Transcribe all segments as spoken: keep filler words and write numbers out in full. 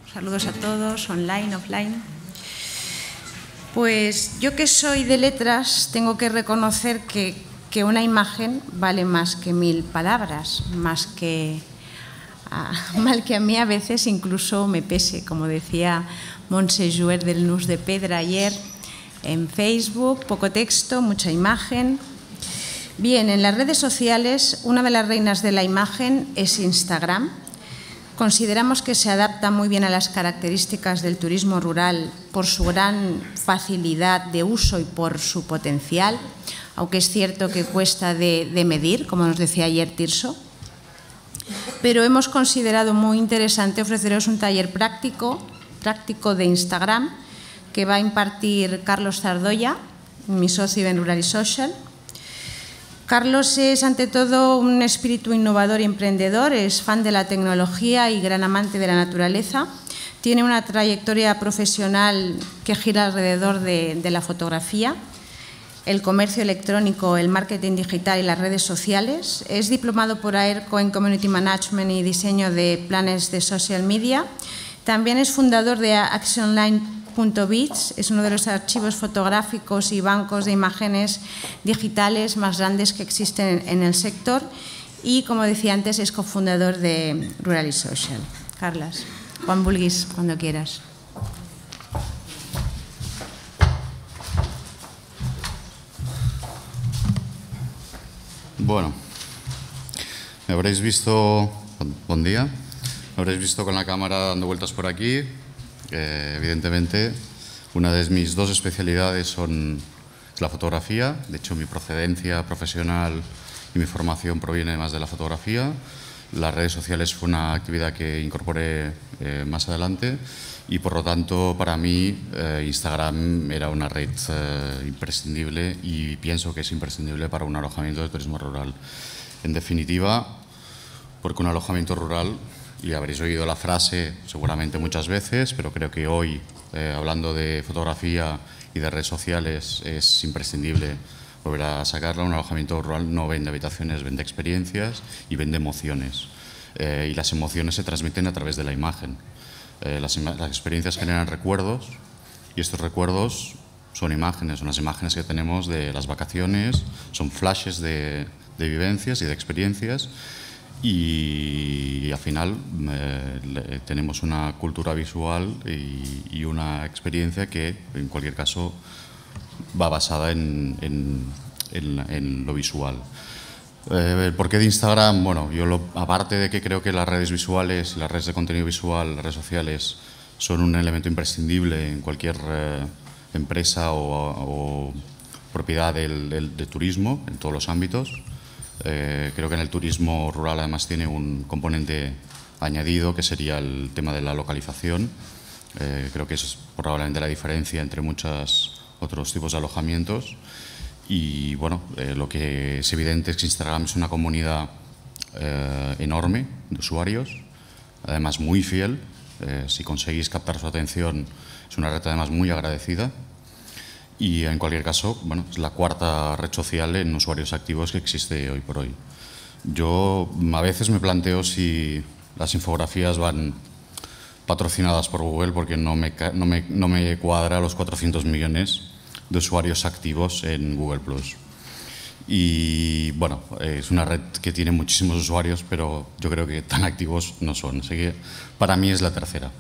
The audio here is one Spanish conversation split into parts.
Saludos a todos, online, offline. Pues yo que soy de letras tengo que reconocer que, que una imagen vale más que mil palabras, más que, a, mal que a mí a veces incluso me pese, como decía Montse Jouer del Nus de Pedra ayer en Facebook, poco texto, mucha imagen. Bien, en las redes sociales una de las reinas de la imagen es Instagram. Consideramos que se adapta muy bien a las características del turismo rural por su gran facilidad de uso y por su potencial, aunque es cierto que cuesta de, de medir, como nos decía ayer Tirso. Pero hemos considerado muy interesante ofreceros un taller práctico, práctico de Instagram que va a impartir Carlos Zardoya, mi socio en Rural y Social. Carlos es, ante todo, un espíritu innovador y emprendedor, es fan de la tecnología y gran amante de la naturaleza. Tiene una trayectoria profesional que gira alrededor de, de la fotografía, el comercio electrónico, el marketing digital y las redes sociales. Es diplomado por AERCO en Community Management y diseño de planes de social media. También es fundador de actionline punto bits, es uno de los archivos fotográficos y bancos de imágenes digitales más grandes que existen en el sector y, como decía antes, es cofundador de Rural y Social. Carles, quan vulguis, cuando quieras. Bueno, me habréis visto, buen día, me habréis visto con la cámara dando vueltas por aquí. Eh, evidentemente, una de mis dos especialidades son la fotografía. De hecho, mi procedencia profesional y mi formación proviene más de la fotografía. Las redes sociales fue una actividad que incorporé eh, más adelante y, por lo tanto, para mí eh, Instagram era una red eh, imprescindible y pienso que es imprescindible para un alojamiento de turismo rural. En definitiva, porque un alojamiento rural, y habréis oído la frase seguramente muchas veces, pero creo que hoy, eh, hablando de fotografía y de redes sociales, es imprescindible volver a sacarla. Un alojamiento rural no vende habitaciones, vende experiencias y vende emociones. Eh, y las emociones se transmiten a través de la imagen. Eh, las, las experiencias generan recuerdos y estos recuerdos son imágenes, son las imágenes que tenemos de las vacaciones, son flashes de, de vivencias y de experiencias. Y, y al final eh, tenemos una cultura visual y, y una experiencia que, en cualquier caso, va basada en, en, en, en lo visual. Eh, ¿El porqué de Instagram? Bueno, yo lo, aparte de que creo que las redes visuales, las redes de contenido visual, las redes sociales son un elemento imprescindible en cualquier eh, empresa o, o propiedad del, del, de turismo, en todos los ámbitos. Eh, creo que en el turismo rural además tiene un componente añadido que sería el tema de la localización. Eh, creo que es probablemente la diferencia entre muchos otros tipos de alojamientos. Y bueno, eh, lo que es evidente es que Instagram es una comunidad eh, enorme de usuarios, además muy fiel. Eh, si conseguís captar su atención, es una red además muy agradecida. Y en cualquier caso, bueno, es la cuarta red social en usuarios activos que existe hoy por hoy. Yo a veces me planteo si las infografías van patrocinadas por Google, porque no me, no me, no me cuadra los cuatrocientos millones de usuarios activos en Google plus. Y bueno, es una red que tiene muchísimos usuarios, pero yo creo que tan activos no son. Así que para mí es la tercera.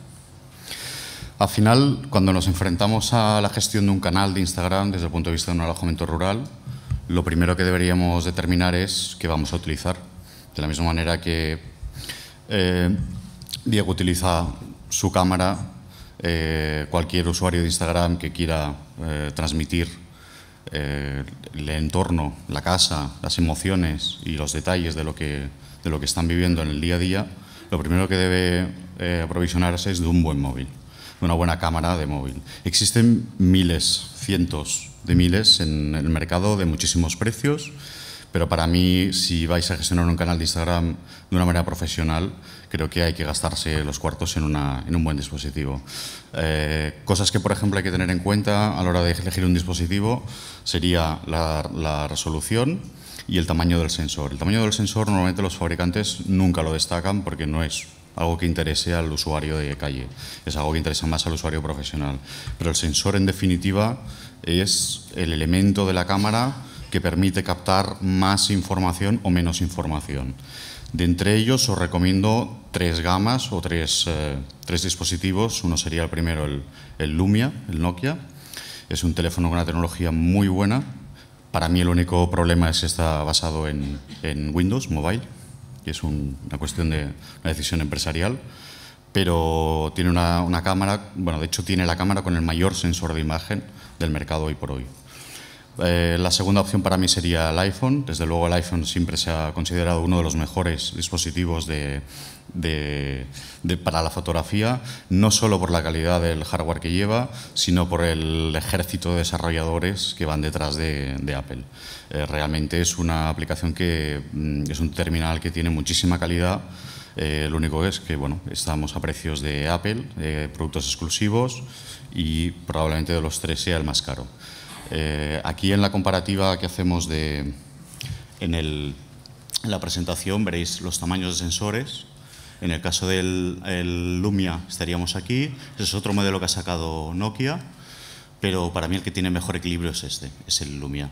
Al final, cuando nos enfrentamos a la gestión de un canal de Instagram desde el punto de vista de un alojamiento rural, lo primero que deberíamos determinar es qué vamos a utilizar. De la misma manera que eh, Diego utiliza su cámara, eh, cualquier usuario de Instagram que quiera eh, transmitir eh, el entorno, la casa, las emociones y los detalles de lo que, de lo que están viviendo en el día a día, lo primero que debe eh, aprovisionarse es de un buen móvil, una buena cámara de móvil. Existen miles, cientos de miles en el mercado de muchísimos precios, pero para mí, si vais a gestionar un canal de Instagram de una manera profesional, creo que hay que gastarse los cuartos en, una, en un buen dispositivo. Eh, cosas que, por ejemplo, hay que tener en cuenta a la hora de elegir un dispositivo sería la, la resolución y el tamaño del sensor. El tamaño del sensor normalmente los fabricantes nunca lo destacan porque no es algo que interese al usuario de calle, es algo que interesa más al usuario profesional. Pero el sensor, en definitiva, es el elemento de la cámara que permite captar más información o menos información. De entre ellos os recomiendo tres gamas o tres, eh, tres dispositivos. Uno sería el primero, el, el Lumia, el Nokia. Es un teléfono con una tecnología muy buena. Para mí el único problema es que está basado en, en Windows Mobile, y es un, una cuestión de una decisión empresarial. Pero tiene una, una cámara, bueno, de hecho tiene la cámara con el mayor sensor de imagen del mercado hoy por hoy. Eh, la segunda opción para mí sería el iPhone. Desde luego el iPhone siempre se ha considerado uno de los mejores dispositivos de, de, de, para la fotografía, no solo por la calidad del hardware que lleva, sino por el ejército de desarrolladores que van detrás de, de Apple. Eh, realmente es una aplicación que mm, es un terminal que tiene muchísima calidad. Eh, lo único es que bueno, estamos a precios de Apple, eh, productos exclusivos, y probablemente de los tres sea el más caro. Eh, aquí en la comparativa que hacemos de, en, el, en la presentación veréis los tamaños de sensores. En el caso del el Lumia estaríamos aquí. Ese es otro modelo que ha sacado Nokia, pero para mí el que tiene mejor equilibrio es este, es el Lumia.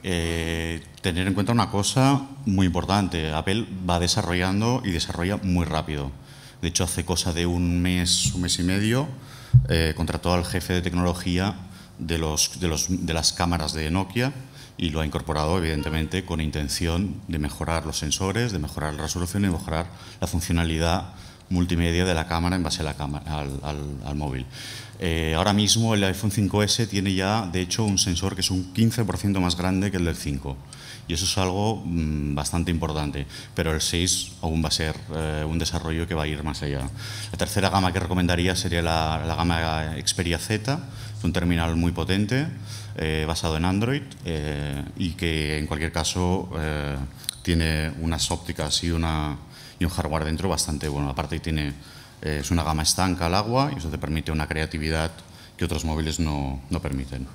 Eh, tener en cuenta una cosa muy importante: Apple va desarrollando y desarrolla muy rápido. De hecho, hace cosa de un mes, un mes y medio, eh, contrató al jefe de tecnología de, los, de, los, de las cámaras de Nokia, y lo ha incorporado evidentemente con intención de mejorar los sensores, de mejorar la resolución y mejorar la funcionalidad multimedia de la cámara en base a la cámara, al, al, al móvil. Eh, ahora mismo el iPhone cinco ese tiene ya, de hecho, un sensor que es un quince por ciento más grande que el del cinco. Y eso es algo mmm, bastante importante, pero el seis aún va a ser eh, un desarrollo que va a ir más allá. La tercera gama que recomendaría sería la, la gama Xperia Z. Es un terminal muy potente, eh, basado en Android, eh, y que en cualquier caso eh, tiene unas ópticas y, una, y un hardware dentro bastante bueno. Aparte tiene, eh, es una gama estanca al agua, y eso te permite una creatividad que otros móviles no, no permiten.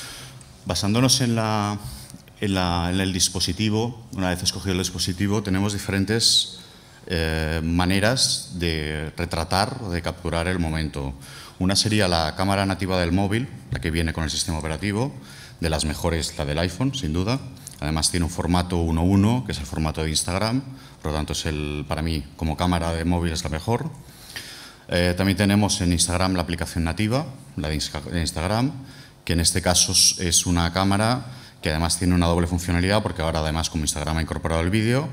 Basándonos en la... En, la, en el dispositivo, una vez escogido el dispositivo, tenemos diferentes eh, maneras de retratar o de capturar el momento. Una sería la cámara nativa del móvil, la que viene con el sistema operativo, de las mejores la del iPhone, sin duda. Además tiene un formato uno uno, que es el formato de Instagram, por lo tanto es el, para mí, como cámara de móvil es la mejor. Eh, también tenemos en Instagram la aplicación nativa, la de Instagram, que en este caso es una cámara que además tiene una doble funcionalidad, porque ahora además como Instagram ha incorporado el vídeo,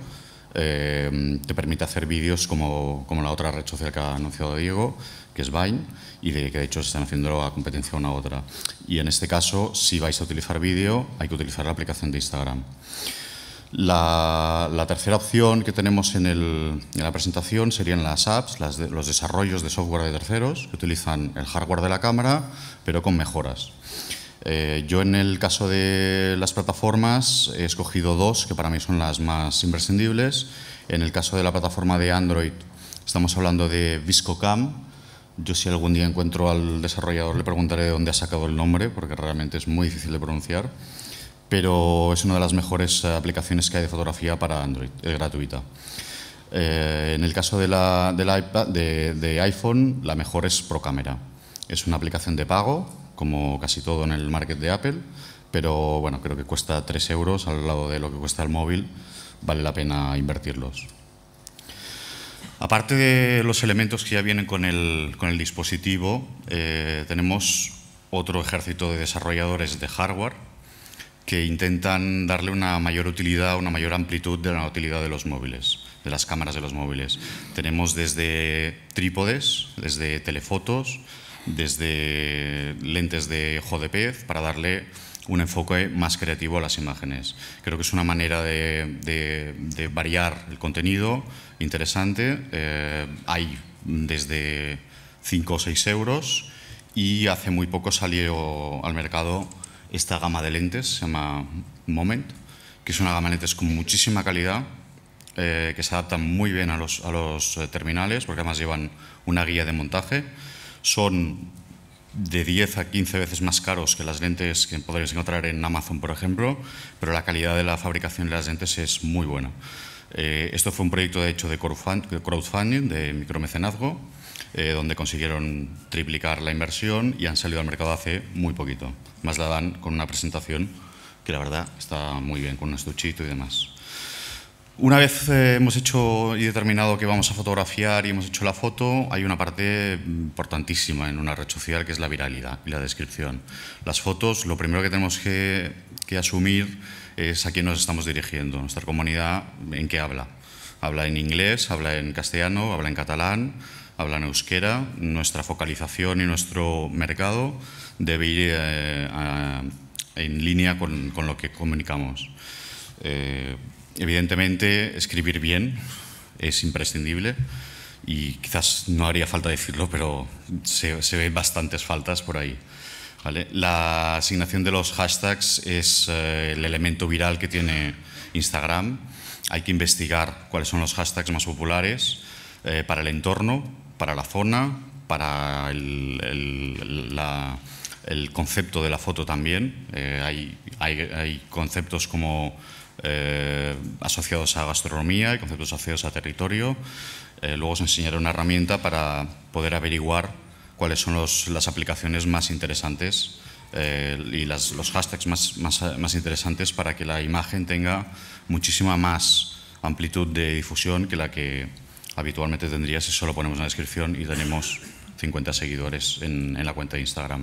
eh, te permite hacer vídeos como, como la otra red social que ha anunciado Diego, que es Vine, y de que de hecho se están haciendo la competencia una a otra. Y en este caso, si vais a utilizar vídeo, hay que utilizar la aplicación de Instagram. La, la tercera opción que tenemos en, el, en la presentación serían las apps, las de, los desarrollos de software de terceros, que utilizan el hardware de la cámara, pero con mejoras. Eh, yo en el caso de las plataformas he escogido dos que para mí son las más imprescindibles. En el caso de la plataforma de Android estamos hablando de ViscoCam. Yo si algún día encuentro al desarrollador le preguntaré de dónde ha sacado el nombre, porque realmente es muy difícil de pronunciar, pero es una de las mejores aplicaciones que hay de fotografía para Android, es gratuita. Eh, en el caso de, la, de, la iPad, de, de iPhone, la mejor es ProCamera. Es una aplicación de pago, como casi todo en el market de Apple, pero bueno, creo que cuesta tres euros al lado de lo que cuesta el móvil, vale la pena invertirlos. Aparte de los elementos que ya vienen con el, con el dispositivo, eh, tenemos otro ejército de desarrolladores de hardware que intentan darle una mayor utilidad, una mayor amplitud de la utilidad de los móviles, de las cámaras de los móviles. Tenemos desde trípodes, desde telefotos, desde lentes de ojo de pez, para darle un enfoque más creativo a las imágenes. Creo que es una manera de, de, de variar el contenido interesante. Eh, hay desde cinco o seis euros, y hace muy poco salió al mercado esta gama de lentes, se llama Moment, que es una gama de lentes con muchísima calidad, eh, que se adaptan muy bien a los, a los terminales, porque además llevan una guía de montaje. Son de diez a quince veces más caros que las lentes que podréis encontrar en Amazon, por ejemplo, pero la calidad de la fabricación de las lentes es muy buena. Eh, esto fue un proyecto de hecho de crowdfunding, de micromecenazgo, eh, donde consiguieron triplicar la inversión y han salido al mercado hace muy poquito. Más la dan con una presentación que la verdad está muy bien, con un estuchito y demás. Una vez eh, hemos hecho y determinado que vamos a fotografiar y hemos hecho la foto, hay una parte importantísima en una red social que es la viralidad y la descripción. Las fotos, lo primero que tenemos que, que asumir es a quién nos estamos dirigiendo, nuestra comunidad, en qué habla. Habla en inglés, habla en castellano, habla en catalán, habla en euskera. Nuestra focalización y nuestro mercado debe ir eh, a, en línea con, con lo que comunicamos. Eh, Evidentemente, escribir bien es imprescindible y quizás no haría falta decirlo, pero se, se ven bastantes faltas por ahí. ¿Vale? La asignación de los hashtags es eh, el elemento viral que tiene Instagram. Hay que investigar cuáles son los hashtags más populares eh, para el entorno, para la zona, para el, el, la, el concepto de la foto también. Eh, hay, hay, hay conceptos como Eh, asociados a gastronomía y conceptos asociados a territorio. Eh, luego os enseñaré una herramienta para poder averiguar cuáles son los, las aplicaciones más interesantes eh, y las, los hashtags más, más, más interesantes para que la imagen tenga muchísima más amplitud de difusión que la que habitualmente tendría si solo ponemos una descripción y tenemos cincuenta seguidores en, en la cuenta de Instagram.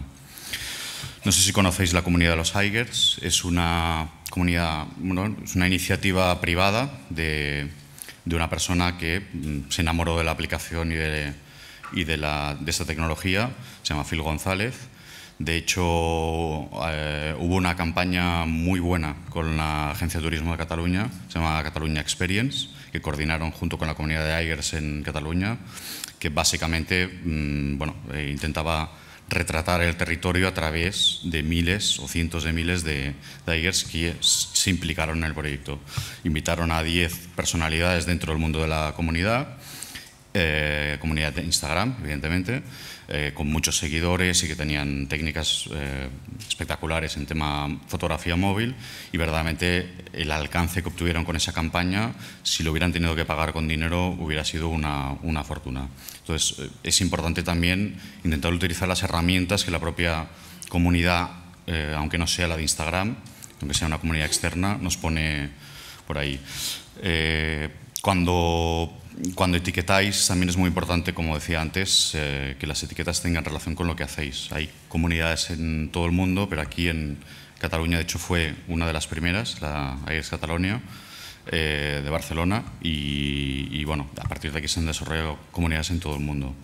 No sé si conocéis la comunidad de los Hikers. Es una comunidad, bueno, es una iniciativa privada de, de una persona que se enamoró de la aplicación y de, y de, la, de esta tecnología. Se llama Phil González. De hecho, eh, hubo una campaña muy buena con la Agencia de Turismo de Cataluña, se llama Catalunya Experience, que coordinaron junto con la comunidad de Hikers en Cataluña, que básicamente mmm, bueno, eh, intentaba retratar el territorio a través de miles o cientos de miles de, de hikers que se implicaron en el proyecto. Invitaron a diez personalidades dentro del mundo de la comunidad, eh, comunidad de Instagram, evidentemente, eh, con muchos seguidores y que tenían técnicas eh, espectaculares en tema fotografía móvil, y verdaderamente el alcance que obtuvieron con esa campaña, si lo hubieran tenido que pagar con dinero, hubiera sido una, una fortuna. Entonces, es importante también intentar utilizar las herramientas que la propia comunidad, eh, aunque no sea la de Instagram, aunque sea una comunidad externa, nos pone por ahí. Eh, cuando, cuando etiquetáis, también es muy importante, como decía antes, eh, que las etiquetas tengan relación con lo que hacéis. Hay comunidades en todo el mundo, pero aquí en Cataluña, de hecho, fue una de las primeras, la Hikers Catalonia, Eh, de Barcelona, y, y bueno, a partir de aquí se han desarrollado comunidades en todo el mundo.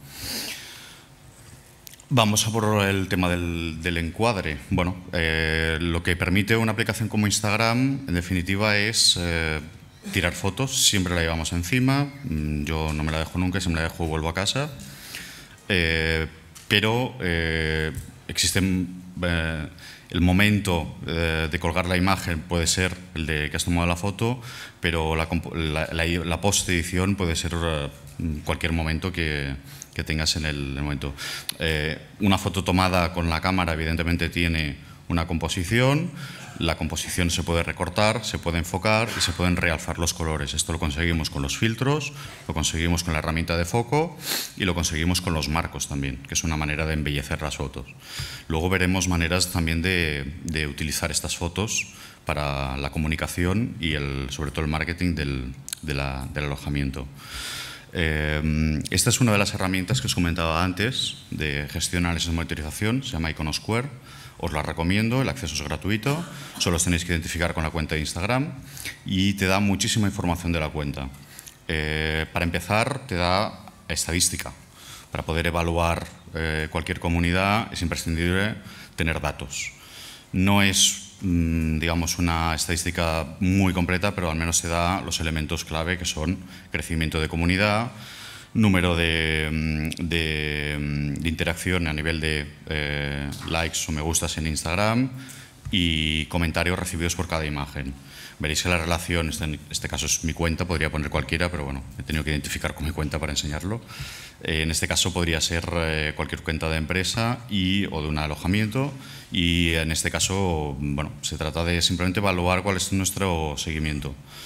Vamos a por el tema del, del encuadre. Bueno, eh, lo que permite una aplicación como Instagram, en definitiva, es eh, tirar fotos. Siempre la llevamos encima. Yo no me la dejo nunca, siempre la dejo y vuelvo a casa. Eh, pero eh, existen... Eh, El momento eh, de colgar la imagen puede ser el de que has tomado la foto, pero la, la, la, la post-edición puede ser uh, cualquier momento que, que tengas en el, en el momento. Eh, una foto tomada con la cámara evidentemente tiene una composición. La composición se puede recortar, se puede enfocar y se pueden realzar los colores. Esto lo conseguimos con los filtros, lo conseguimos con la herramienta de foco y lo conseguimos con los marcos también, que es una manera de embellecer las fotos. Luego veremos maneras también de, de utilizar estas fotos para la comunicación y el, sobre todo el marketing del, de la, del alojamiento. Eh, esta es una de las herramientas que os comentaba antes de gestión, análisis y monitorización, se llama Iconosquare. Os la recomiendo, el acceso es gratuito, solo os tenéis que identificar con la cuenta de Instagram y te da muchísima información de la cuenta. Eh, para empezar, te da estadística. Para poder evaluar eh, cualquier comunidad es imprescindible tener datos. No es, mmm, digamos, una estadística muy completa, pero al menos te da los elementos clave que son crecimiento de comunidad, número de, de, de interacción a nivel de eh, likes o me gustas en Instagram y comentarios recibidos por cada imagen. Veréis que la relación, en este caso es mi cuenta, podría poner cualquiera, pero bueno, he tenido que identificar con mi cuenta para enseñarlo. Eh, en este caso podría ser eh, cualquier cuenta de empresa y, o de un alojamiento, y en este caso, bueno, se trata de simplemente evaluar cuál es nuestro seguimiento.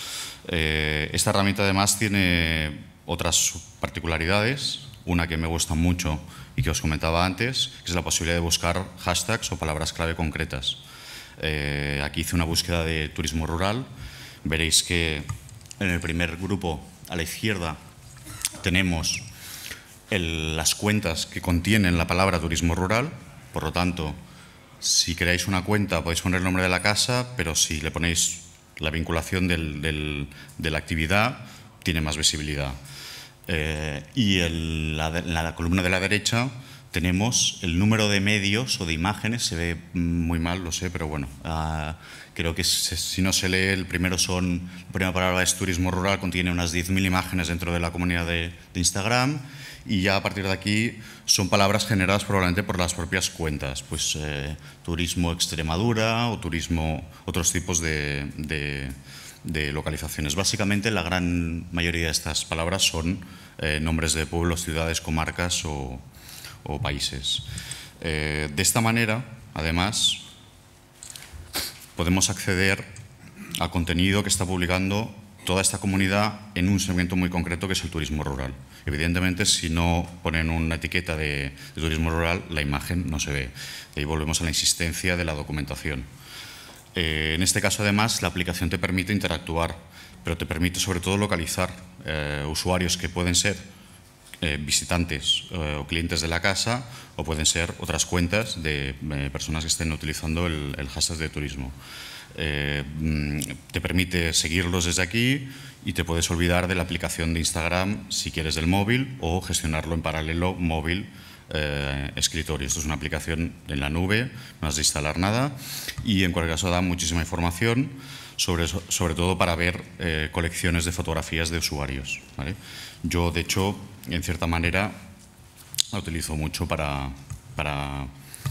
Eh, esta herramienta además tiene otras particularidades, una que me gusta mucho y que os comentaba antes, que es la posibilidad de buscar hashtags o palabras clave concretas. Eh, aquí hice una búsqueda de turismo rural. Veréis que en el primer grupo a la izquierda tenemos el, las cuentas que contienen la palabra turismo rural. Por lo tanto, si creáis una cuenta podéis poner el nombre de la casa, pero si le ponéis la vinculación del, del, de la actividad, tiene más visibilidad. Eh, y en la, la columna de la derecha tenemos el número de medios o de imágenes. Se ve muy mal, lo sé, pero bueno, uh, creo que se, si no se lee, el primero son, la primera palabra es turismo rural, contiene unas diez mil imágenes dentro de la comunidad de, de Instagram, y ya a partir de aquí son palabras generadas probablemente por las propias cuentas, pues eh, turismo Extremadura o turismo, otros tipos de, de, de localizaciones. Básicamente la gran mayoría de estas palabras son eh, nombres de pueblos, ciudades, comarcas o, o países. Eh, de esta manera, además, podemos acceder al contenido que está publicando toda esta comunidad en un segmento muy concreto, que es el turismo rural. Evidentemente, si no ponen una etiqueta de, de turismo rural, la imagen no se ve. De ahí volvemos a la insistencia de la documentación. Eh, en este caso, además, la aplicación te permite interactuar, pero te permite sobre todo localizar eh, usuarios que pueden ser eh, visitantes eh, o clientes de la casa, o pueden ser otras cuentas de eh, personas que estén utilizando el, el hashtag de turismo. Eh, te permite seguirlos desde aquí y te puedes olvidar de la aplicación de Instagram si quieres del móvil, o gestionarlo en paralelo móvil, eh, escritorio. Esto es una aplicación en la nube, no has de instalar nada, y en cualquier caso da muchísima información, sobre, sobre todo para ver eh, colecciones de fotografías de usuarios, ¿vale? Yo, de hecho, en cierta manera la utilizo mucho para, para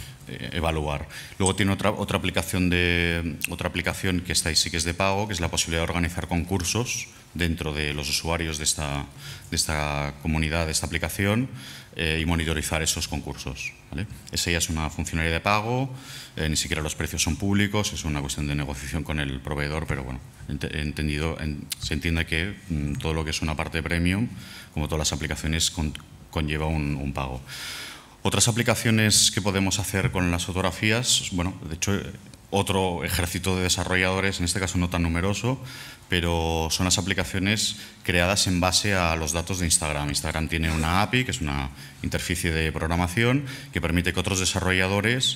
evaluar. Luego tiene otra, otra, aplicación de, otra aplicación que está ahí, sí que es de pago, que es la posibilidad de organizar concursos dentro de los usuarios de esta, de esta comunidad, de esta aplicación, eh, y monitorizar esos concursos, ¿vale? Esa ya es una funcionalidad de pago, eh, ni siquiera los precios son públicos, es una cuestión de negociación con el proveedor, pero bueno, he entendido, en, se entiende que mm, todo lo que es una parte premium, como todas las aplicaciones, con, conlleva un, un pago. Otras aplicaciones que podemos hacer con las fotografías, bueno, de hecho, otro ejército de desarrolladores, en este caso no tan numeroso, pero son las aplicaciones creadas en base a los datos de Instagram. Instagram tiene una A P I, que es una interfaz de programación, que permite que otros desarrolladores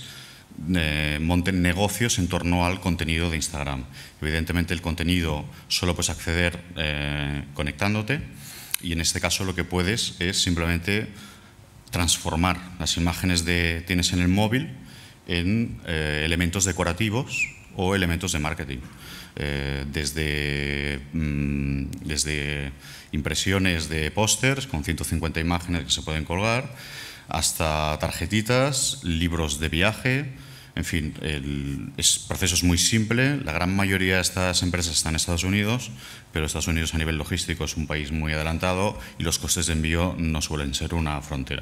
eh, monten negocios en torno al contenido de Instagram. Evidentemente, el contenido solo puedes acceder eh, conectándote, y en este caso lo que puedes es simplemente transformar las imágenes que tienes en el móvil en eh, elementos decorativos o elementos de marketing. Eh, desde, mmm, desde impresiones de pósters con ciento cincuenta imágenes que se pueden colgar, hasta tarjetitas, libros de viaje, en fin, el, el proceso es muy simple. La gran mayoría de estas empresas están en Estados Unidos, pero Estados Unidos a nivel logístico es un país muy adelantado y los costes de envío no suelen ser una frontera.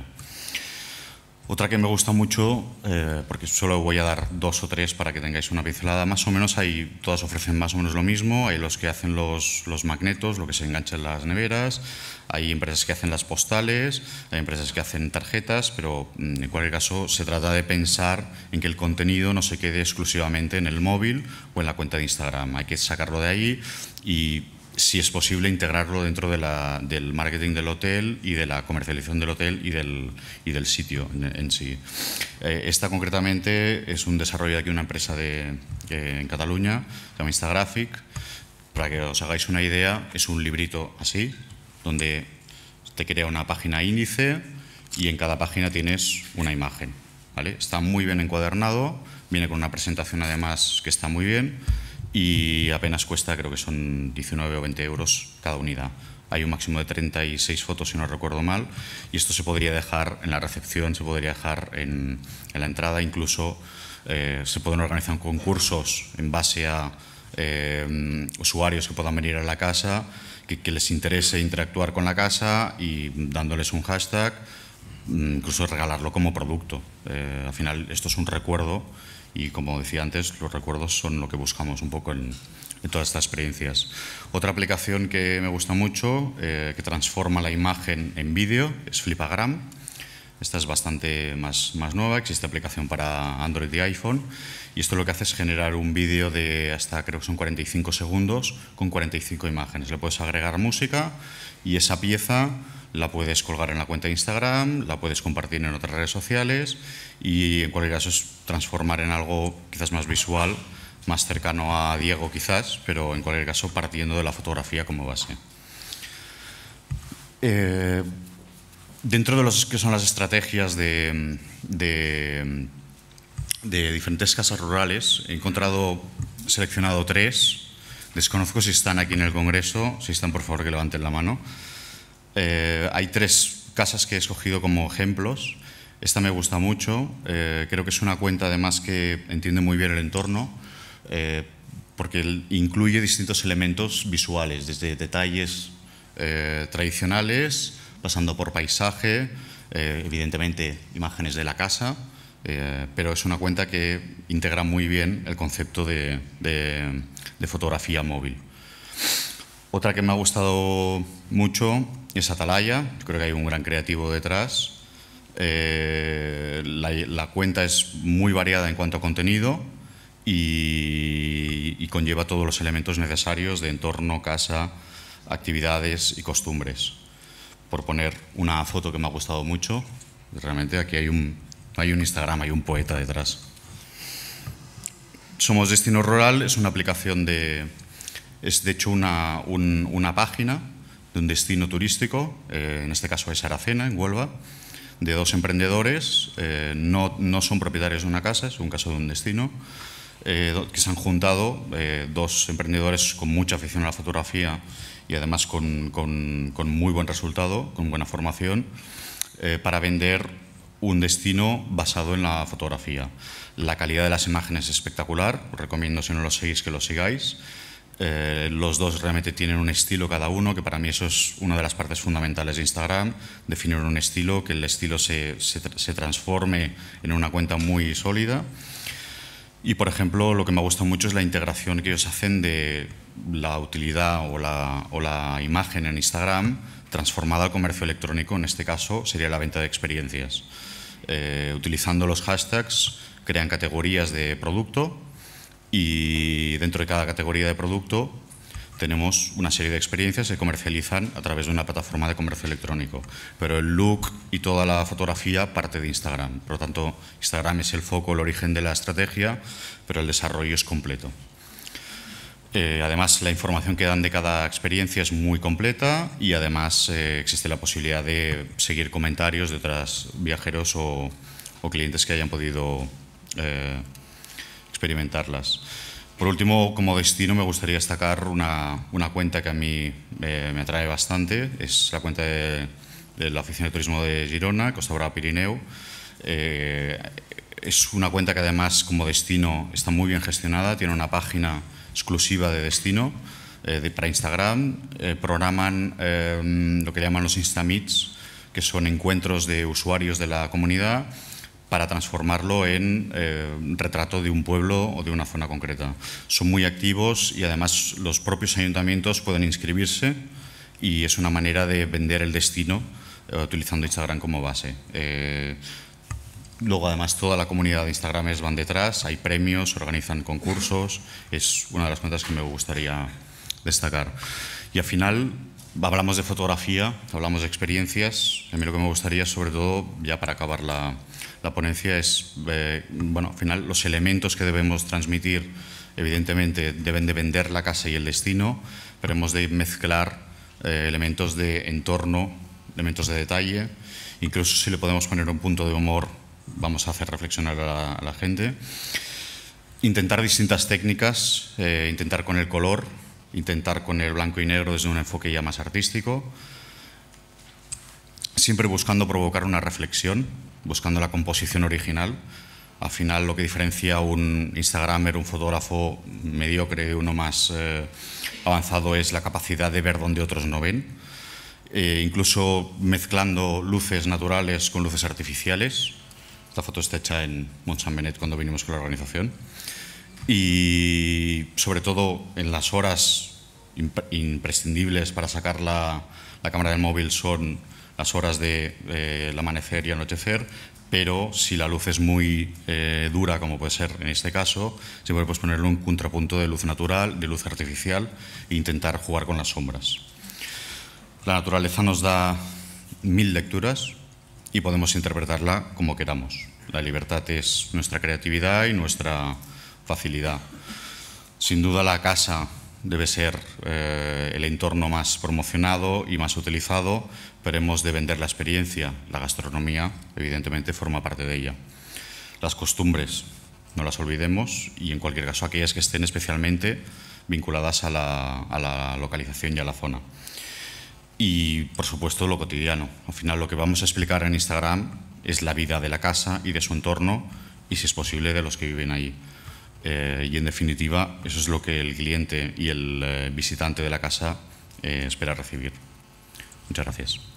Otra que me gusta mucho, eh, porque solo voy a dar dos o tres para que tengáis una pincelada, más o menos, hay, todas ofrecen más o menos lo mismo. Hay los que hacen los, los magnetos, lo que se engancha en las neveras, hay empresas que hacen las postales, hay empresas que hacen tarjetas, pero en cualquier caso se trata de pensar en que el contenido no se quede exclusivamente en el móvil o en la cuenta de Instagram. Hay que sacarlo de ahí y, si es posible, integrarlo dentro de la, del marketing del hotel y de la comercialización del hotel y del, y del sitio en, en sí. Eh, esta concretamente es un desarrollo de aquí una empresa de, eh, en Cataluña, se llama Instagraphic. Para que os hagáis una idea, es un librito así, donde te crea una página índice y en cada página tienes una imagen, ¿vale? Está muy bien encuadernado, viene con una presentación además que está muy bien, y apenas cuesta, creo que son diecinueve o veinte euros cada unidad. Hay un máximo de treinta y seis fotos, si no recuerdo mal, y esto se podría dejar en la recepción, se podría dejar en, en la entrada, incluso eh, se pueden organizar concursos en base a eh, usuarios que puedan venir a la casa, que, que les interese interactuar con la casa y dándoles un hashtag, incluso regalarlo como producto. Eh, al final esto es un recuerdo. Y como decía antes, los recuerdos son lo que buscamos un poco en, en todas estas experiencias. Otra aplicación que me gusta mucho, eh, que transforma la imagen en vídeo, es Flipagram. Esta es bastante más, más nueva, existe aplicación para Android y iPhone, y esto lo que hace es generar un vídeo de hasta, creo que son cuarenta y cinco segundos, con cuarenta y cinco imágenes. Le puedes agregar música y esa pieza la puedes colgar en la cuenta de Instagram, la puedes compartir en otras redes sociales y en cualquier caso es transformar en algo quizás más visual, más cercano a Diego quizás, pero en cualquier caso partiendo de la fotografía como base. Eh, dentro de los que son las estrategias de, de, de diferentes casas rurales, he encontrado, he seleccionado tres. Desconozco si están aquí en el Congreso, si están por favor que levanten la mano. Eh, hay tres casas que he escogido como ejemplos. Esta me gusta mucho, eh, creo que es una cuenta además que entiende muy bien el entorno, eh, porque incluye distintos elementos visuales, desde detalles eh, tradicionales, pasando por paisaje, eh, evidentemente imágenes de la casa, eh, pero es una cuenta que integra muy bien el concepto de, de, de fotografía móvil. Otra que me ha gustado mucho es Atalaya, yo creo que hay un gran creativo detrás. Eh, la, la cuenta es muy variada en cuanto a contenido y, y conlleva todos los elementos necesarios de entorno, casa, actividades y costumbres. Por poner una foto que me ha gustado mucho, realmente aquí hay un, hay un Instagram, hay un poeta detrás. Somos Destino Rural, es una aplicación de... Es de hecho una, un, una página de un destino turístico, eh, en este caso es Aracena, en Huelva, de dos emprendedores, eh, no, no son propietarios de una casa, es un caso de un destino, eh, que se han juntado, eh, dos emprendedores con mucha afición a la fotografía y además con, con, con muy buen resultado, con buena formación, eh, para vender un destino basado en la fotografía. La calidad de las imágenes es espectacular, os recomiendo si no lo seguís que lo sigáis. Eh, los dos realmente tienen un estilo cada uno, que para mí eso es una de las partes fundamentales de Instagram, definir un estilo, que el estilo se, se, se transforme en una cuenta muy sólida. Y, por ejemplo, lo que me gusta mucho es la integración que ellos hacen de la utilidad o la, o la imagen en Instagram transformada al comercio electrónico, en este caso sería la venta de experiencias. Eh, utilizando los hashtags, crean categorías de producto, y dentro de cada categoría de producto tenemos una serie de experiencias que se comercializan a través de una plataforma de comercio electrónico. Pero el look y toda la fotografía parte de Instagram. Por lo tanto, Instagram es el foco, el origen de la estrategia, pero el desarrollo es completo. Eh, además, la información que dan de cada experiencia es muy completa y además eh, existe la posibilidad de seguir comentarios de otros viajeros o, o clientes que hayan podido eh, experimentarlas. Por último, como destino, me gustaría destacar una, una cuenta que a mí eh, me atrae bastante. Es la cuenta de, de la Oficina de Turismo de Girona, Costa Brava Pirineu. Eh, es una cuenta que además, como destino, está muy bien gestionada. Tiene una página exclusiva de destino eh, de, para Instagram. Eh, programan eh, lo que llaman los Instameets, que son encuentros de usuarios de la comunidad, para transformarlo en eh, retrato de un pueblo o de una zona concreta. Son muy activos y además los propios ayuntamientos pueden inscribirse y es una manera de vender el destino eh, utilizando Instagram como base. Eh, luego además toda la comunidad de Instagramers van detrás, hay premios, organizan concursos, es una de las cuentas que me gustaría destacar. Y al final hablamos de fotografía, hablamos de experiencias, a mí lo que me gustaría sobre todo, ya para acabar la La ponencia es, eh, bueno, al final los elementos que debemos transmitir, evidentemente deben de vender la casa y el destino, pero hemos de mezclar eh, elementos de entorno, elementos de detalle, incluso si le podemos poner un punto de humor, vamos a hacer reflexionar a la, a la gente. Intentar distintas técnicas, eh, intentar con el color, intentar con el blanco y negro desde un enfoque ya más artístico, siempre buscando provocar una reflexión, buscando la composición original. Al final lo que diferencia un instagramer, un fotógrafo mediocre de uno más eh, avanzado es la capacidad de ver donde otros no ven, eh, incluso mezclando luces naturales con luces artificiales. Esta foto está hecha en Mont Saint Benet cuando vinimos con la organización. y sobre todo en las horas imprescindibles para sacar la, la cámara del móvil son las horas de eh, el amanecer y anochecer, pero si la luz es muy eh, dura, como puede ser en este caso, se puede pues, ponerle un contrapunto de luz natural, de luz artificial e intentar jugar con las sombras. La naturaleza nos da mil lecturas y podemos interpretarla como queramos. La libertad es nuestra creatividad y nuestra facilidad. Sin duda la casa debe ser eh, el entorno más promocionado y más utilizado, pero hemos de vender la experiencia. La gastronomía, evidentemente, forma parte de ella. Las costumbres, no las olvidemos, y en cualquier caso aquellas que estén especialmente vinculadas a la, a la localización y a la zona. Y, por supuesto, lo cotidiano. Al final, lo que vamos a explicar en Instagram es la vida de la casa y de su entorno, y, si es posible, de los que viven ahí. Eh, y, en definitiva, eso es lo que el cliente y el eh, visitante de la casa eh, espera recibir. Muchas gracias.